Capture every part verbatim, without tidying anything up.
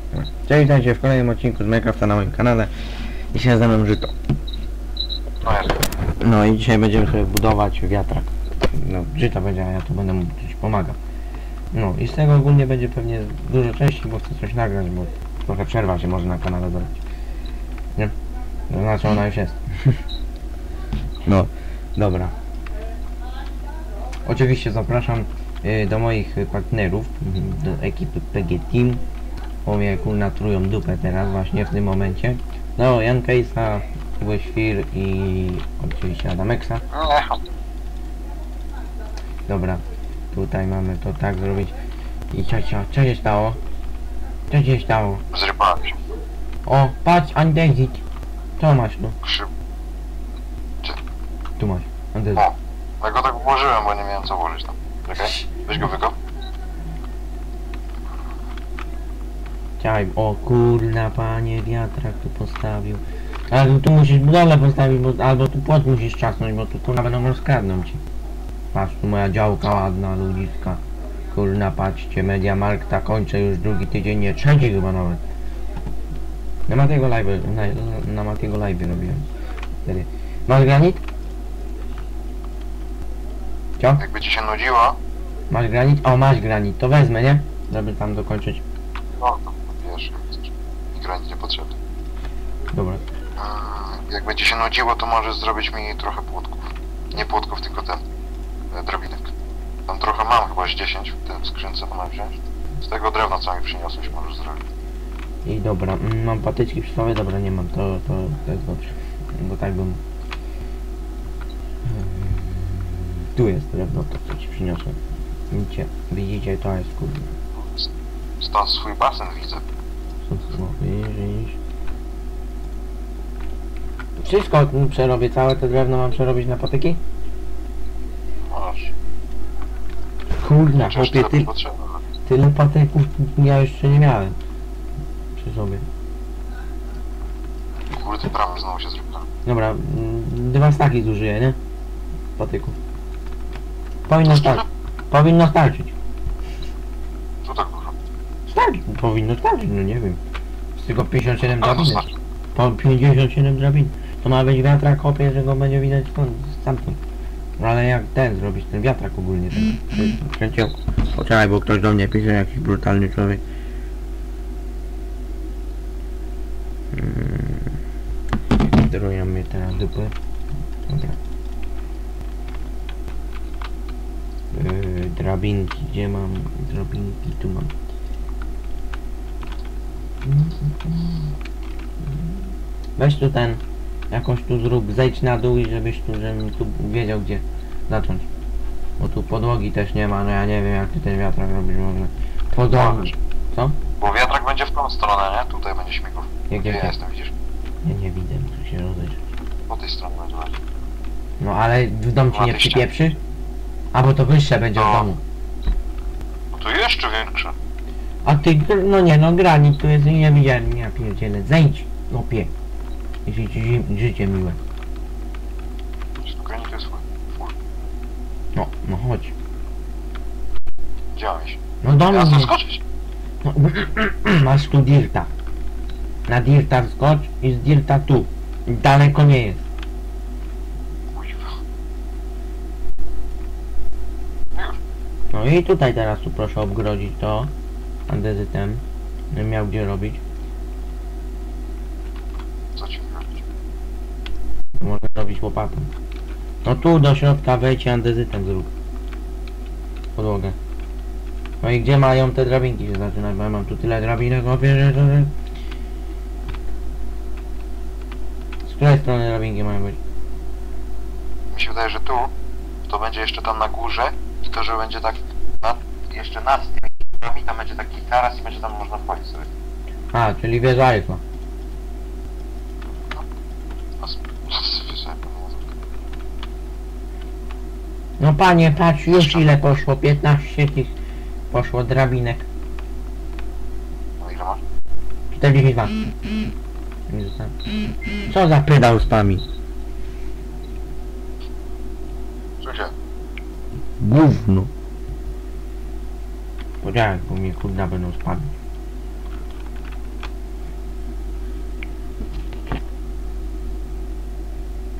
Cześć, witajcie w kolejnym odcinku z Minecrafta na moim kanale. Dzisiaj ze mną Żyto. No i dzisiaj będziemy sobie budować wiatrak. No, Żyto będzie, a ja tu będę mu coś pomagał. No i z tego ogólnie będzie pewnie dużo części, bo chcę coś nagrać, bo trochę przerwa się może na kanale zrobić. Nie? To znaczy ona już jest. No, dobra. Oczywiście zapraszam y, do moich partnerów, do ekipy P G Team. O mnie natrują dupę teraz właśnie w tym momencie. No, Jan Case'a, Świr i oczywiście Adameksa. Dobra, tutaj mamy to tak zrobić. I co, co, co się stało? Co się stało? Zrypałem się. O, patrz, Andezit. Co masz tu? Krzyw... Tu masz, Andezit. O, ja go tak włożyłem, bo nie miałem co włożyć tam. Czekaj, weź go wykop. Czekaj, o kurna panie, wiatrak tu postawił. Ale tu musisz budowlę postawić, bo, albo tu płot musisz czasnąć, bo tu kurna będą rozkradną ci. Patrz, tu moja działka ładna, ludziska. Kurna, patrzcie, Mediamarkta kończę już drugi tydzień, nie, trzeci chyba nawet. Na Matiego live, na, na Matiego live robiłem. Wtedy. Masz granit? Co? Jakby ci się nudziło, Masz granit? O, masz granit, to wezmę, nie? Żeby tam dokończyć. no to wiesz, jak chcesz. I granit niepotrzebny. Dobra. Mm, jakby ci się nudziło, to możesz zrobić mi trochę płotków. Nie płotków, tylko ten, e, drabinek. Tam trochę mam, chyba z dziesięć w tym skrzynce, to mam wziąć. Z tego drewna, co mi przyniosłeś, możesz zrobić. I dobra, mm, mam patyczki przy sobie, dobra, nie mam, to, to, to jest dobrze. Bo tak bym... Tu jest drewno, to co ci przyniosłem. Widzicie, widzicie, to jest kurde. Stąd swój basen widzę. Widzisz? Wszystko przerobię, całe to drewno mam przerobić na patyki? Możesz. Kurna, Chociaż chłopie, tyle ty, potrzebne. tyle patyków ja jeszcze nie miałem przy sobie. Kurde, prawie znowu się zrobiło. Dobra, mm, dwa staki zużyję, nie? Patyków. Powinno starczyć. Powinno starczyć. Co tak dużo? Starczy, powinno starczyć, no nie wiem. Z tego pięćdziesiąt siedem A, no drabiny. starczy. Po pięćdziesiąt siedem drabin. To ma być wiatrak, kopie, że go będzie widać stąd, stamtąd. No ale jak ten zrobić, ten wiatrak ogólnie, ten kręcioł. Poczekaj, bo ktoś do mnie pisze, jakiś brutalny człowiek. Hmm. Drują mnie teraz dupy. Dobra. Yy, drabinki, gdzie mam drabinki? Tu mam. Weź tu ten, jakąś tu zrób, zejdź na dół i żebyś tu, żebym tu wiedział gdzie zacząć. Bo tu podłogi też nie ma, no ja nie wiem jak ty ten wiatrak robisz w ogóle. Podłogi. Co? Bo wiatrak będzie w tą stronę, nie? Tutaj będzie śmigów. Jak, Gdzie jak, ja jak? jestem, widzisz? Nie, nie widzę, muszę się rozejrzeć. Po tej stronie będzie bardziej. No ale w dom ci Ma nie te ściany. przypieprzy? A bo to wyższe będzie No. w domu. No to jeszcze większe. A ty, no nie no granit tu jest, nie widziałem, ja pierdzielę, zejdź, opie. Jeśli ci ży życie miłe. Granit jest full. full. No, no chodź. Działamy się. No do Ja chcę mnie. skoczyć. No, masz tu dirta. Na dirta skocz i z dirta tu. Daleko nie jest. Kuźwa. Już. No i tutaj teraz tu proszę obgrodzić to andezytem. Nie miał gdzie robić. Co ci robić? Można robić łopatą. No tu do środka wejdź i andezytem zrób. Podłogę. No i gdzie mają te drabinki się zaczynać? Bo ja mam tu tyle drabinek, opie, że to... Z której strony drabinki mają być? Mi się wydaje, że tu to będzie jeszcze tam na górze i to, że będzie tak nad, jeszcze nad tymi drzwiami, tam będzie taki taras i będzie tam można wchodzić sobie. A, czyli wieża alfa. A z- z- sobie No panie, patrz już ile poszło, piętnaście tych poszło drabinek. No ile masz? czterdzieści dwa. Co za pedał spami? Co się? Gówno. Poczekaj, bo mnie kurna będą spadać.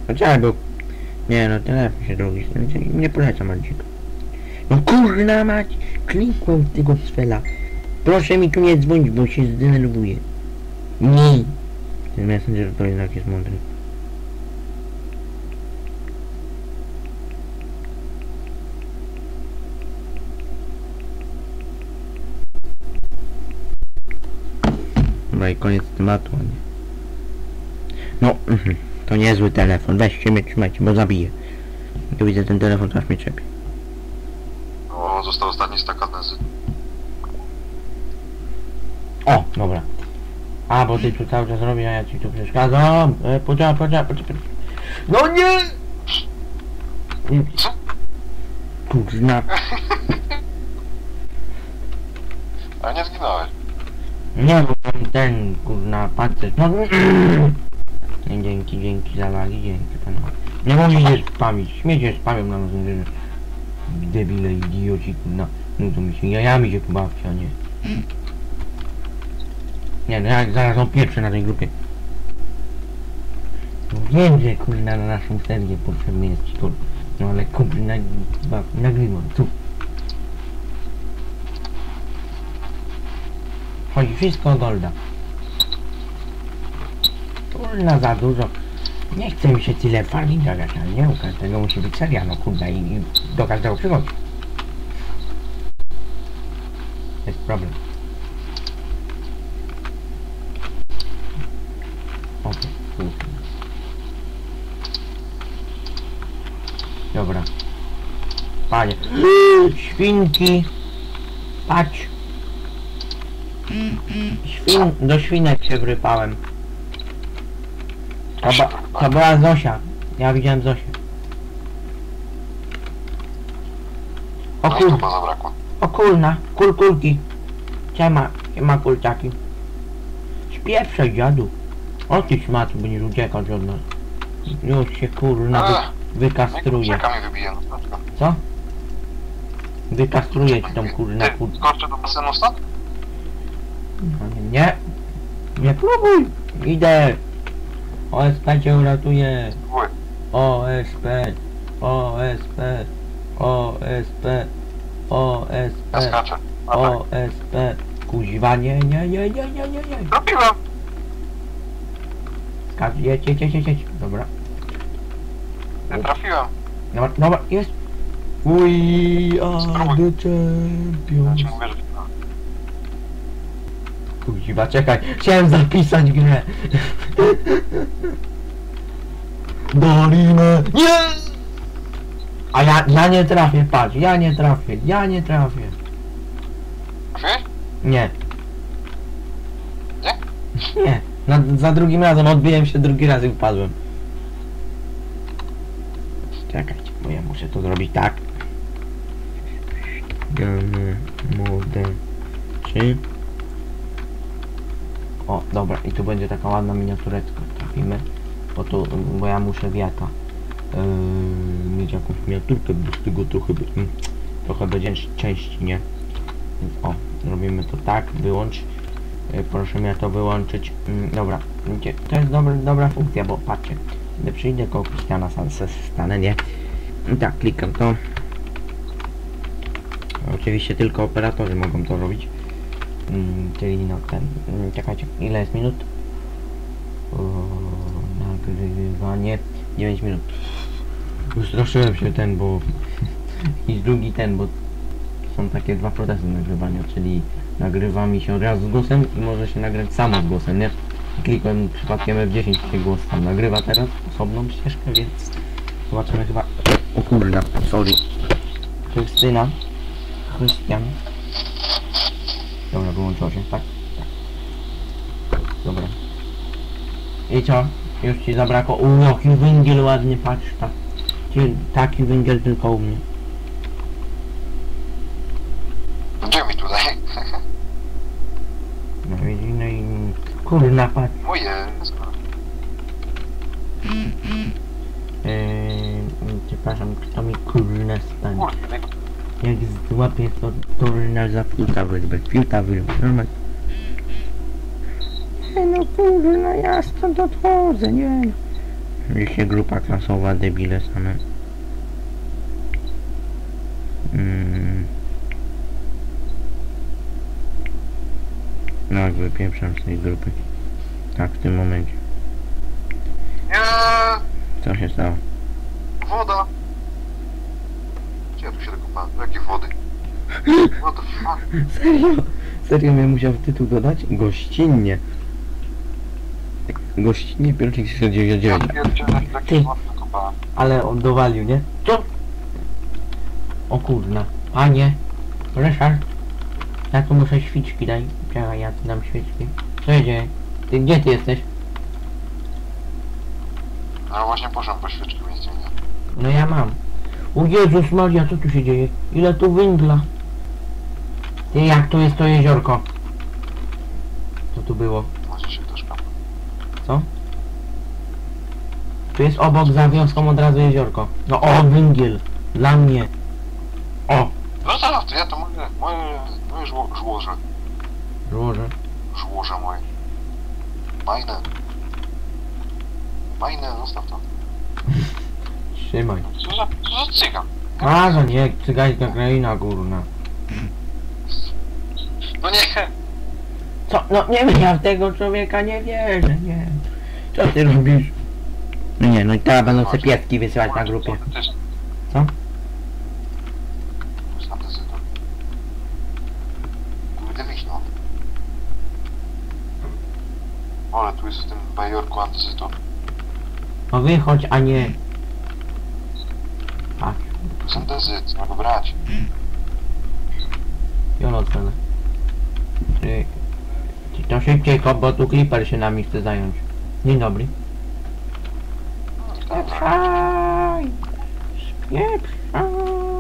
Chociaż był. Nie no, telefon się drogi. Nie polecam Andzik. No kurna mać! Klikłem w tego cwela. Proszę mi tu nie dzwonić, bo się zdenerwuję. Nie! Ten messenger to jednak jest mądry. Dobra i koniec tematu, a nie. No, mhm. To niezły telefon. Weźcie mnie, trzymajcie, bo zabiję. Jak widzę ten telefon, to aż mnie czepie. O, został ostatni stak adnezy. O, dobra. A, bo ty tu cały czas robisz, a ja ci tu przeszkadzam. E, poczekaj, poczekaj, poczekaj. No nie! Co? Kurna. A nie zginąłeś. Nie, bo tam ten, kurna, pancerz. No, nie, dzięki, dzięki za lagi, dzięki panowie. Nie musicie spamić, śmiecie spamią na nas, że debile, idioci, kurna. No to mi się, jajami się tu bawcie, a nie. Nie, no ja zaraz on pierwszy na tej grupie. No wiem, że kurna na naszą serię potrzebny jest ci to. No ale kurna, nagrywam, tu. Chodzi wszystko o golda. Kurna za dużo. Nie chce mi się tyle farminga grać, ale nie, u każdego musi być seria, no kurna i, i do każdego przychodzi. Jest problem. Okej, okay. Dobra. Panie. Świnki. Patrz. Świn... Do świnek się wrypałem. To, ba... to była Zosia. Ja widziałem Zosię. O No i kur... chyba zabrakło. O kurna. Kul kulki. Siema. Siema kulczaki. Spieprzaj dziadu. O ty szmaty, bo nie uciekać od nas. Już się kurna wy... wykastruje. Czeka mi wybije, no dlaczego? Co? Wykastruje ci tą kurna kur... Ty, skoczę do basenu stąd? No nie, nie. Nie próbuj. Idę. O S P cię uratuje. Ły. O S P. O S P. O S P. O S Ja P. skaczę. O S P. Kuźwa, nie, nie, nie, nie, nie, nie, nie. Trafiłem! Skacz, jedź, jedź, jedź, jedź. Dobra. Nie trafiłem. Dobra, dobra, jest. We are Spróbuj. the Ja ci champions. mówię, że Kuźwa, czekaj. Chciałem zapisać grę. Dolinę. Nie! A ja, ja nie trafię, patrz. Ja nie trafię, ja nie trafię. trafiłeś? Nie. Nie? Nie. Na, za drugim razem odbiłem się drugi raz i upadłem. Czekajcie, bo ja muszę to zrobić tak. Gamy, mode, trzy. O, dobra, i tu będzie taka ładna miniaturetka. Trafimy. Bo tu, bo ja muszę wiata. Yy, mieć jakąś miniaturkę, bo z tego trochę, yy, trochę będzie części, nie? Więc o, robimy to tak, wyłącz. Yy, proszę mnie to wyłączyć. Yy, dobra, widzicie, to jest dobra, dobra funkcja, bo patrzcie. Gdy przyjdę koło Krystiana, sam se stanę, nie? I tak, klikam to. Oczywiście tylko operatorzy mogą to robić. Mm, czyli no ten, mm, czekajcie, ile jest minut? O, nagrywanie dziewięć minut. Ustraszyłem się ten, bo i drugi ten, bo są takie dwa procesy nagrywania, czyli nagrywa mi się od razu z głosem i może się nagrać samo z głosem, nie? Klikłem przypadkiem F dziesięć, się głos tam nagrywa teraz osobną ścieżkę, więc zobaczymy chyba. O kurna, sorry. Krystyna. Krystian. Dobra, wyłączyło się, tak? Tak. Dobra. I co? Już ci zabrakło? U, jaki węgiel ładny, patrz, tak. Taki węgiel tylko u mnie. Gdzie mi tutaj? No i, no i... Kurna, patrz. O jest. Eee, przepraszam, kto mi kurna stanie? Kurde, Jak złapię to turna za piłka wyrwę, piłka wyrwę, normalnie. Nie no kurna, ja stąd odchodzę, nie no. Oczywiście grupa klasowa, debile same. Mm. No jak wypieprzam z tej grupy. Tak, w tym momencie. Nie! Co się stało? Woda! Gdzie ja tu się dokopałem? Do jakiej wody? What the fuck? Serio? Serio miałem musiał w tytuł dodać? Gościnnie. Gościnnie pierwszy Ja dziewięćdziesiąt dziewięć. pierdzielę, Ty. takie wody dokopałem. Ale on dowalił, nie? Co? O kurna. Panie. Ryszard. Ja tu muszę świeczki daj. Czekaj, ja tu dam świeczki. Co się dzieje? Ty gdzie ty jesteś? No właśnie poszedłem po świeczki, więc nie. No ja mam. O Jezus Maria, co tu się dzieje? Ile tu węgla? Ty, jak tu jest to jeziorko? Co tu było? Może się też kapę. Co? Tu jest obok za wioską od razu jeziorko. No o, węgiel. Dla mnie. O! No zaraz, to ja to moje, moje, moje żło, żłoże. Żłoże. Żłoże moje. Majne. Majne, zostaw to. Trzymaj. Co za, co za cygan? A, że nie, cygańska kraina górna. No nie! Co? No nie wiem, ja w tego człowieka nie wierzę, nie. Co ty robisz? No nie, no i teraz będą se pieski wysyłać na grupie. Co? To jest antyzytor. Kurde wiśno. Ale tu jest w tym bajorku antyzytor. No wychodź, a nie... Patrz, Tu jest antyzyt, trzeba go brać. jolo cele. Ty... Ty to szybciej kop, bo tu Creeper się nami chce zająć. Dzień dobry. Spieprzaj! Spieprzaj!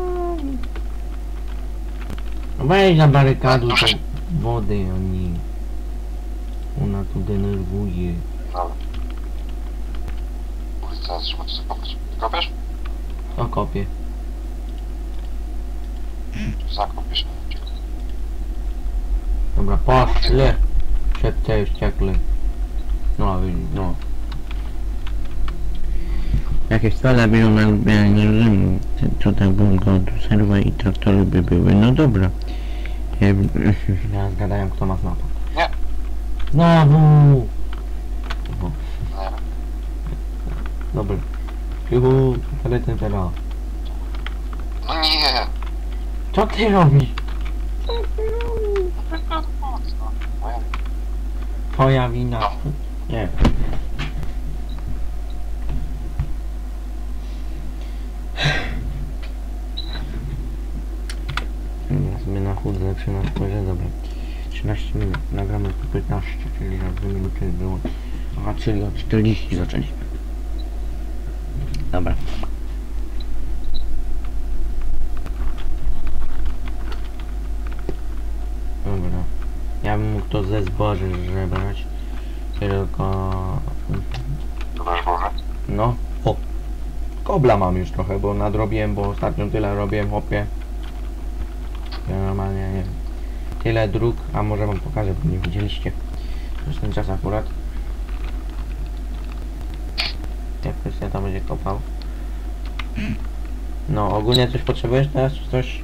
No weź na barykaduj tą wody, oni... Ona tu denerwuje. Dobra. Kurde, teraz trzeba to zakopać. Kopiesz? To kopie. Zakopiesz. Dobra, poszle! Szepce już ciekły. No, no. Jakieś cele biorą na lubianie Rzymu. Co tak było go do serwa i traktory by były. No dobra. Ja zgadają kto ma znapa. Nie. Znowu! O, Nie. dobra. Juhu, ale ten teraz. No nie! Co ty robisz? Co ty robisz? Moja Twoja wina. No. Nie. Ja sobie na chód zaczynam spojrzeć, dobra. trzynaście minut, nagramy po piętnaście, czyli na dwie minuty było. Aha, czyli od czterdziestu zaczęliśmy. Dobra. Dobra. Ja bym mógł to ze zboży żebrać. Tylko... To dasz Boże? No. O! Kobla mam już trochę, bo nadrobiłem, bo ostatnio tyle robiłem, hopie. Ja normalnie nie wiem. Tyle dróg, a może wam pokażę, bo nie widzieliście. To jest ten czas akurat. Jak ktoś się tam będzie kopał. No, ogólnie coś potrzebujesz teraz, czy coś?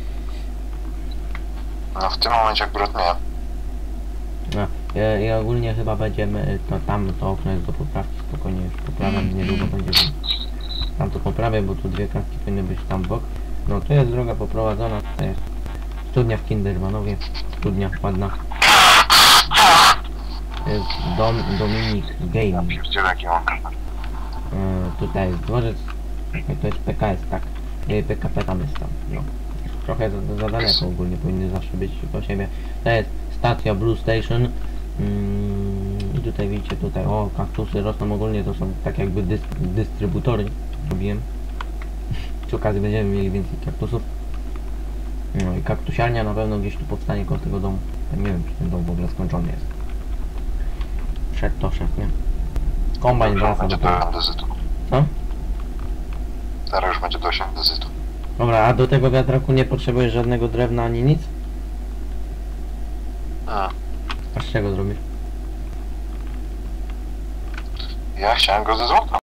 No w tym momencie akurat nie. No, i, i ogólnie chyba będziemy, to tam to okno jest do poprawki, spokojnie już poprawiam, niedługo będzie. Tam to poprawię, bo tu dwie kratki powinny być tam w bok. No, tu jest droga poprowadzona, to jest studnia w Kindermanowie, studnia ładna. To jest dom, Dominik Gaming. Pierdzielę jaki mam. Yy, tutaj jest dworzec, i to jest P K S, tak. Yy, P K P tam jest tam, no. Trochę za, za daleko ogólnie, powinny zawsze być do siebie. To jest stacja Blue Station. Yy, I tutaj widzicie, tutaj, o, kaktusy rosną ogólnie, to są tak jakby dys, dystrybutory, robiłem. Przy okazji będziemy mieli więcej kaktusów. No i kaktusiarnia na pewno gdzieś tu powstanie koło tego domu. Ja nie wiem, czy ten dom w ogóle skończony jest. Szedł to, szedł, nie? Kombajn wraca do Będzie tego. do antyzytu. Co? Zaraz już będzie dość antyzytu. Dobra, a do tego wiatraku nie potrzebujesz żadnego drewna ani nic? A, A z czego zrobisz? ja chciałem go ze złota.